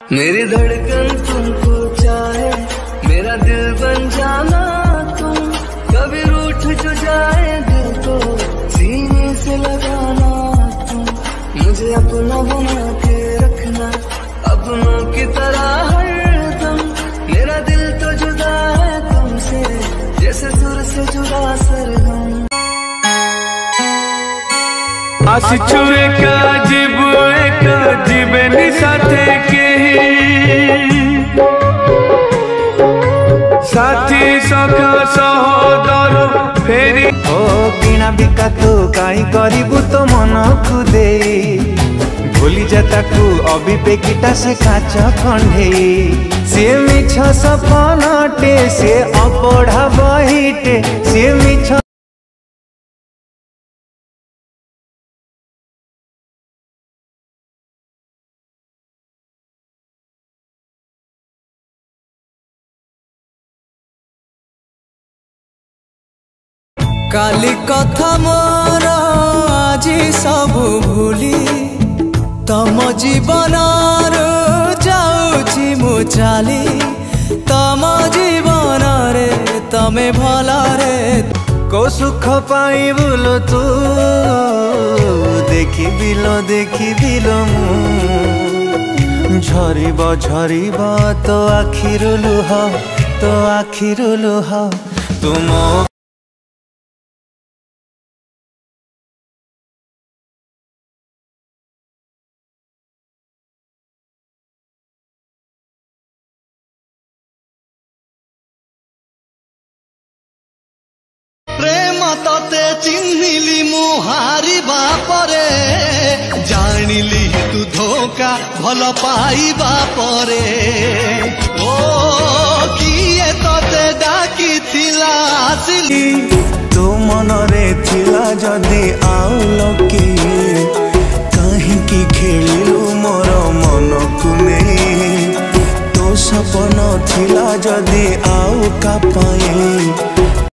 मेरी धड़कन तुमको चाहे, मेरा दिल बन जाना तुम। कभी रूठ जो जाए दिल को सीने से लगाना तुम। मुझे अपना बना के रखना, अपनों की तरह हरदम। मेरा दिल तो जुदा है तुमसे, जैसे सुर से जुदा सरगम। आसिछु एका जीवेनी साथे साथी सखा सहोदर फेरी ओ किणा बिका तू काई करिबु तो मन को दे। भूली जा ताकू अभिपेकिटा से काच खंडे। से मिछ सपनटे से अपढ़ा बहिटे, से मिछ काली कथा मोर आजी सब भूली। तम जीवन जाऊची मु चाली। तम जीवन रे तमे भला रे को सुख पाई बोलो तू। देखी बिलो मु झरिब तो आखिरु लुह तुम। प्रेम तते चिन्हिली मुहारी बापरे। जानिली तू धोखा भल पाइबा परे। ओ किए तते डाकी थिला आसिली। तो मनरे थिला जदि आउ लके काहींकी खेलिलु मोर मन को नहीं। तो सपन थिला जदि आउ का पाए